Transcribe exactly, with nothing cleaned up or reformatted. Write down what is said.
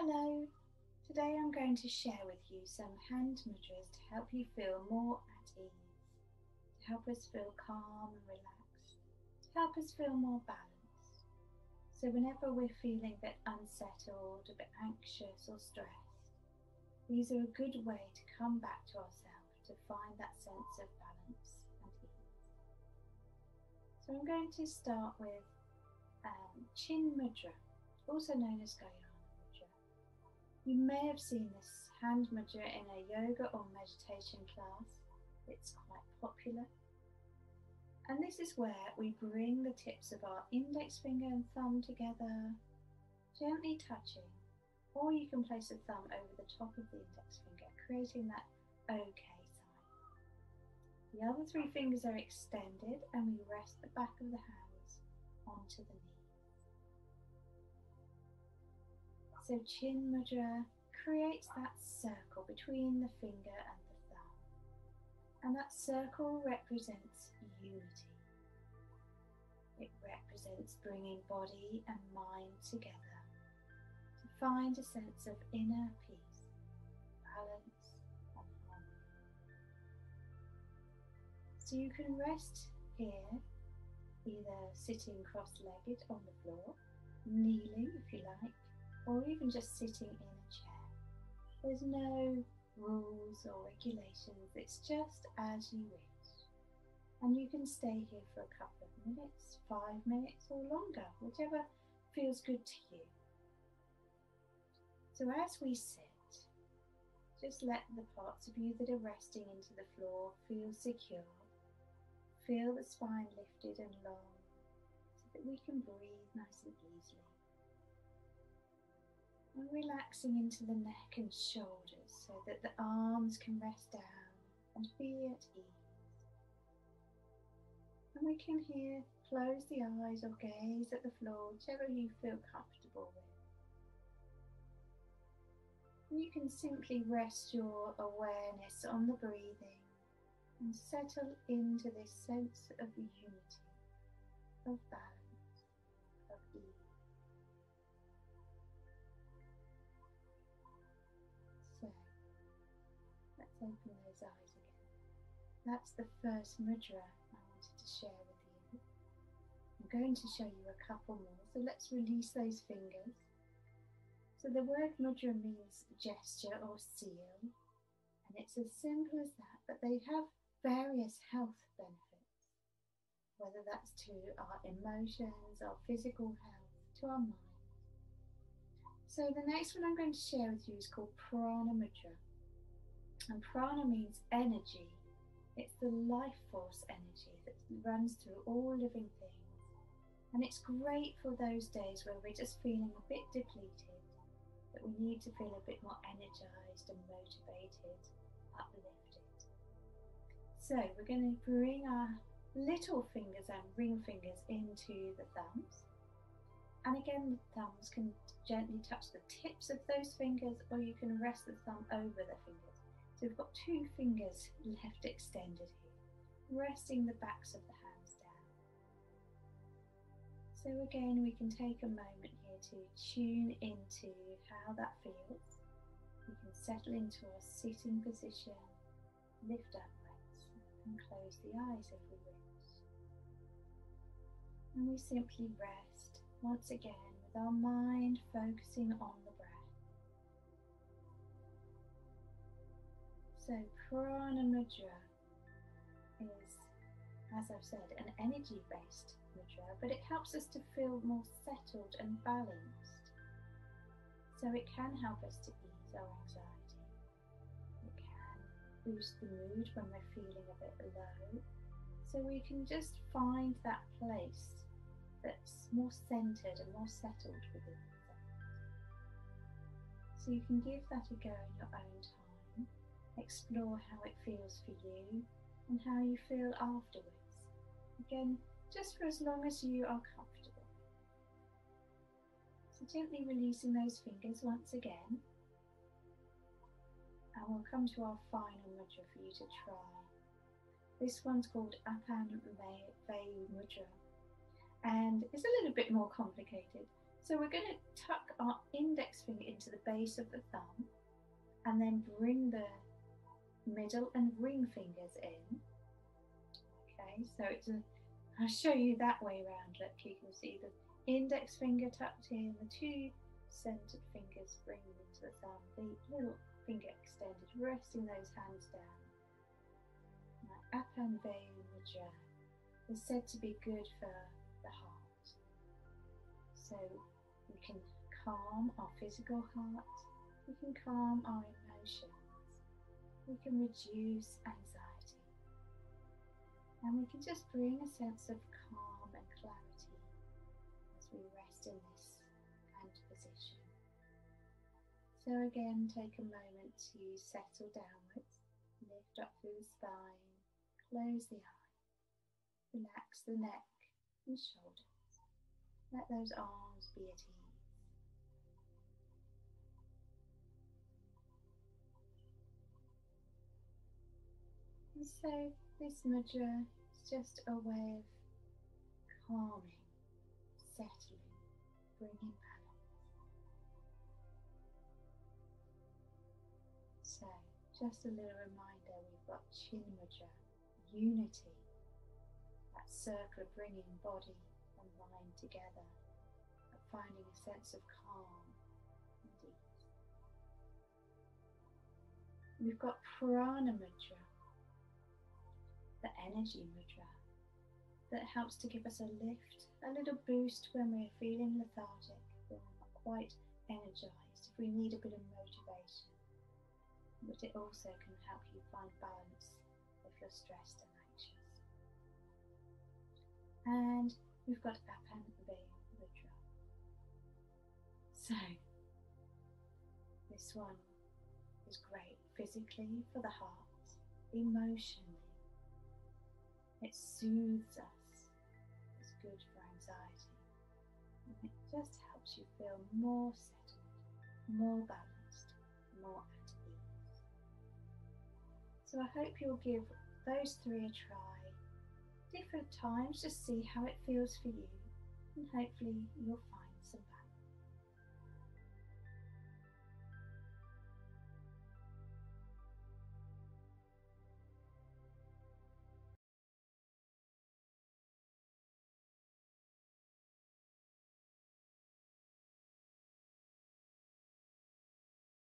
Hello, today I'm going to share with you some hand mudras to help you feel more at ease, to help us feel calm and relaxed, to help us feel more balanced. So whenever we're feeling a bit unsettled, a bit anxious or stressed, these are a good way to come back to ourselves, to find that sense of balance and ease. So I'm going to start with um, Chin Mudra, also known as Gayana. You may have seen this hand mudra in a yoga or meditation class. It's quite popular. And this is where we bring the tips of our index finger and thumb together, gently touching, or you can place a thumb over the top of the index finger, creating that OK sign. The other three fingers are extended and we rest the back of the hands onto the knee. So Chin Mudra creates that circle between the finger and the thumb. And that circle represents unity. It represents bringing body and mind together to find a sense of inner peace, balance and harmony. So you can rest here, either sitting cross-legged on the floor, kneeling if you like, or even just sitting in a chair. There's no rules or regulations, it's just as you wish. And you can stay here for a couple of minutes, five minutes or longer, whichever feels good to you. So as we sit, just let the parts of you that are resting into the floor feel secure. Feel the spine lifted and long so that we can breathe nice and easily. And relaxing into the neck and shoulders so that the arms can rest down and be at ease. And we can here close the eyes or gaze at the floor, whichever you feel comfortable with. And you can simply rest your awareness on the breathing and settle into this sense of unity, of balance, of ease. Let's open those eyes again. That's the first mudra I wanted to share with you. I'm going to show you a couple more, so let's release those fingers. So the word mudra means gesture or seal, and it's as simple as that, but they have various health benefits, whether that's to our emotions, our physical health, to our mind. So the next one I'm going to share with you is called Prana Mudra. And prana means energy. It's the life force energy that runs through all living things. And it's great for those days where we're just feeling a bit depleted, that we need to feel a bit more energized and motivated, uplifted. So we're going to bring our little fingers and ring fingers into the thumbs. And again, the thumbs can gently touch the tips of those fingers, or you can rest the thumb over the fingers. So we've got two fingers left extended here, resting the backs of the hands down. So again, we can take a moment here to tune into how that feels. We can settle into our sitting position, lift uprights, and close the eyes if we wish. And we simply rest once again with our mind focusing on the breath. So Prana Mudra is, as I've said, an energy-based mudra, but it helps us to feel more settled and balanced. So it can help us to ease our anxiety. It can boost the mood when we're feeling a bit low. So we can just find that place that's more centered and more settled within ourselves. So you can give that a go in your own time. Explore how it feels for you and how you feel afterwards. Again, just for as long as you are comfortable. So gently releasing those fingers once again. And we'll come to our final mudra for you to try. This one's called Apan Vayu Mudra. And it's a little bit more complicated. So we're going to tuck our index finger into the base of the thumb and then bring the middle and ring fingers in. Okay, so it's a, I'll show you that way around. Look, you can see the index finger tucked in, the two centered fingers bringing into the thumb, the little finger extended, resting those hands down. Now, Anne Osborn mudra is said to be good for the heart. So we can calm our physical heart, we can calm our emotions, we can reduce anxiety, and we can just bring a sense of calm and clarity as we rest in this kind of position. So again, take a moment to settle downwards, lift up through the spine, close the eye, relax the neck and shoulders, let those arms be at ease. And so this mudra is just a way of calming, settling, bringing balance. So just a little reminder, we've got chin mudra, unity, that circle of bringing body and mind together, finding a sense of calm and ease. We've got prana mudra, the energy mudra, that helps to give us a lift, a little boost when we're feeling lethargic, when we're not quite energized, if we need a bit of motivation. But it also can help you find balance if you're stressed and anxious. And we've got Anne Osborn mudra. So this one is great physically for the heart, emotionally. It soothes us, it's good for anxiety, and it just helps you feel more settled, more balanced, more at ease. So I hope you'll give those three a try, different times, just see how it feels for you, and hopefully you'll find some balance.